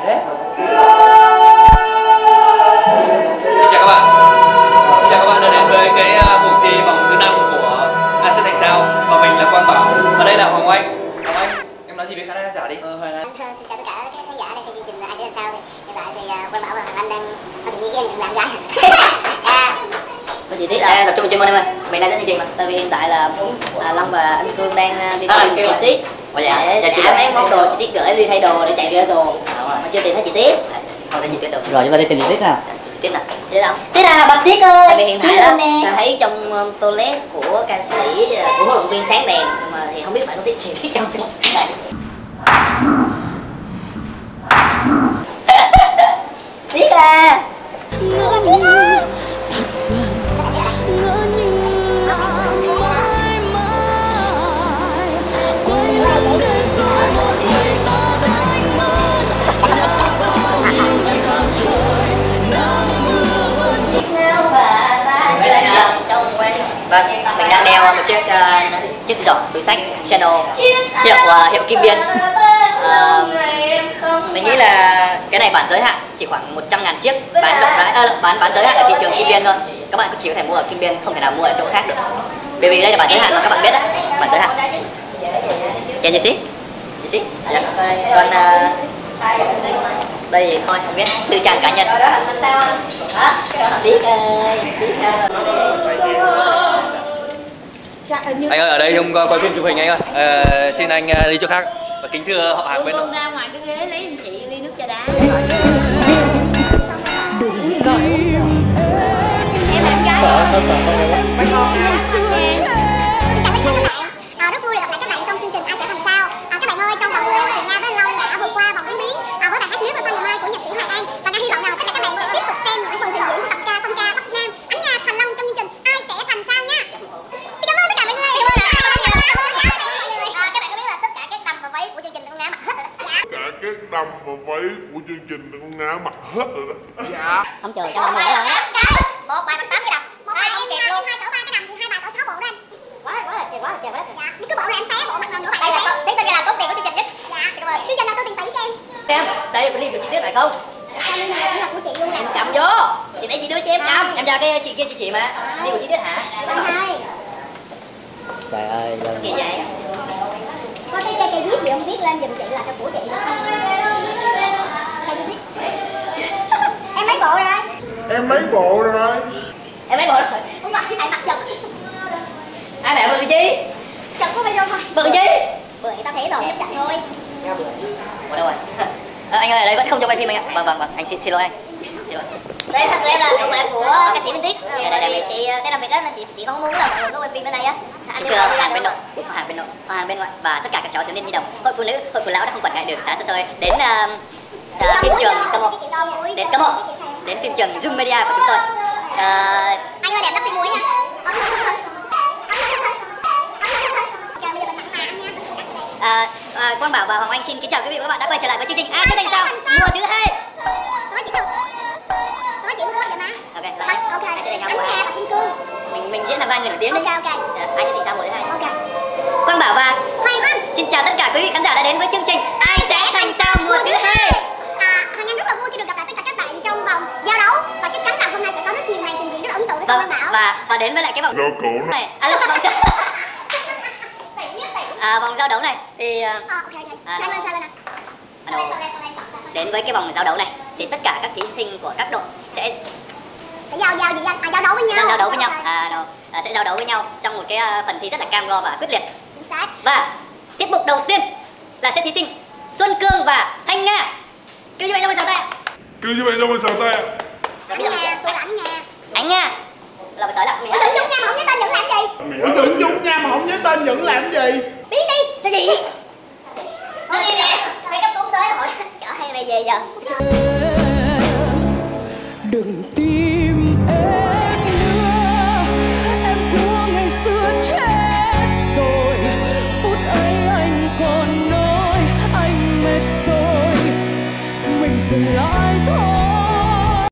thế. Xin chào các bạn. Xin chào các bạn đã đến với cái cuộc thi vòng thứ 5 của Ai Sẽ Thành Sao. Và mình là Quang Bảo. Ở đây là Hoàng Oanh. Hoàng Oanh, em nói gì với khán giả đi? Xin chào tất cả các khán giả đang xem chương trình Ai Sẽ Thành Sao. Hiện tại thì Quang Bảo và Hoàng Anh đang tự nhiên cái em nhận làm gái. Chị Tiết là tập trung vào chuyên môn em ơi. Mình đang dẫn chương trình mà. Tại vì hiện tại là Long và anh Cương đang đi tìm chị Tiết. Để trả mấy món đồ chị Tiết gửi đi thay đồ để chạy rehearsal. Mà chưa tìm thấy chị Tiết. Không thấy chị Tiết được. Rồi chúng ta đi tìm chị Tiết nào. Tiết nào? Tiết nào? Tiết à, bà Tiết ơi. Tại vì hiện tại là thấy trong toilet của ca sĩ, của huấn luyện viên sáng đèn, nhưng mà thì không biết phải có Tiết gì Tiết trong này. Tiết à. Vâng, mình đang đeo một chiếc giỏ túi xách Chanel hiệu Kim Biên. Mình nghĩ là cái này bản giới hạn chỉ khoảng 100.000 chiếc, bán rộng rãi, bán giới hạn ở thị trường Kim Biên thôi. Các bạn chỉ có thể mua ở Kim Biên, không thể nào mua ở chỗ khác được. Bởi vì đây là bản giới hạn mà các bạn biết đấy, bản giới hạn. Can you see? You see? Yes. Còn đây thì thôi không biết, tư trang cá nhân. Tiết ơi, Tiết ơi. Anh ơi, ở đây không quay phim chụp hình anh ơi. Xin anh đi chỗ khác và kính thưa họ hàng bên đó. Ra ngoài cái ghế lấy chị ly nước trà đá. Em làm gái. Mấy con à. Rất vui được gặp lại các bạn trong chương trình Ai Sẽ Thành Sao. Các bạn ơi, trong vòng thì Nga với Long đã vượt qua vòng ứng biến với bài hát Nếu Mà Pha Ngày Mai của nhạc sĩ Hoài An. Và Nga hy vọng rằng tất cả các bạn sẽ tiếp tục xem những phần trình diễn của tập ca song ca Bắc Nam Ánh Nga Thành Long trong chương trình Ai Sẽ Thành Sao nha. Xin cảm ơn tất cả mọi người. Các bạn có biết là tất cả các đầm và váy của chương trình con Nga mặc hết rồi đó. Tất cả các đầm và váy của chương trình con Nga mặc hết rồi đó. Dạ. Không chờ cho mọi người nữa. Một bài mặc 8 cái đầm. Một bài em hai cỡ 3 cái đầm thì hai bài cỡ 6 bộ đó anh. Quá trời quá. Dạ. Cứ bộ là em xé bộ mặc nửa bài. Đây là thí sinh là tốn tiền của chương trình nhất. Dạ. Cảm ơn. Chương trình nào tôi tiền tỷ cho em. Em, đây là cái ly của chị Tiết phải không? Em cầm vô. Chị nãy chị đưa cho em cầm. Em chào cái chị kia chị mà. Ly của chị Tiết hả? Trời ơi, kỳ vậy. Có cái viết gì không viết lên giùm chị là cho của chị. Em mấy bộ rồi? Em mấy bộ rồi? Không phải, tại mặt chật. Ai mẹ bự chi? Chật có phải đâu thôi. Bự chi? Bự thì tao thấy rồi, chấp nhận thôi. Ủa đâu rồi? Anh ơi, ở đây vẫn không cho quay phim anh ạ. Vâng, anh xin lỗi anh. Xin lỗi. Đây thật em là cộng bạn của ca sĩ Minh Tiết. Chị đây làm việc á nên chị không muốn là mọi người có quay phim ở đây á. Anh thưa hàng bên nội, hàng bên ngoại và tất cả các cháu thiếu niên nhi đồng, hội phụ nữ, hội phụ lão đã không quản ngại đường xá xa xôi đến phim trường đến phim trường Zoom Media của chúng tôi. Anh ơi đẹp đắp tí muối nha. Quang Bảo và Hoàng Anh xin kính chào quý vị và các bạn đã quay trở lại với chương trình Ai Sẽ Thành Sao mùa thứ 2. Nói chuyện đâu? Nói chuyện với mà. Ok, Ai Sẽ Thành Sao mùa 2 và Kim Cương. Mình diễn là vai người nổi tiếng đấy. Ok. Ai Sẽ Thành Sao mùa thứ 2. Ok. Quang Bảo và Hoàng Anh xin chào tất cả quý vị khán giả đã đến với chương trình Ai Sẽ Thành Sao mùa thứ 2. Hoàng Anh rất là vui khi được gặp lại tất cả các bạn trong vòng giao đấu và chắc chắn là hôm nay sẽ có rất nhiều màn trình diễn rất là ấn tượng với Quang Bảo. Và đến với lại cái vòng này. Vòng giao đấu này thì Sai lên đến với cái vòng giao đấu này thì tất cả các thí sinh của các đội sẽ giao đấu với nhau. Giao đấu với nhau. Sẽ giao đấu với nhau trong một cái phần thi rất là cam go và quyết liệt. Chính xác. Và tiết mục đầu tiên là sẽ thí sinh Xuân Cương và Thanh Nga. Kêu như vậy cho mình 6 tay ạ. Kêu như vậy cho mình 6 tay ạ. Tôi là Anh Nga. Là phải tới là Tưởng Dũng Nha mà không nhớ tên Dũng làm gì? Tưởng Dũng Nha mà không nhớ tên Dũng làm gì? Biết đi. Sao gì?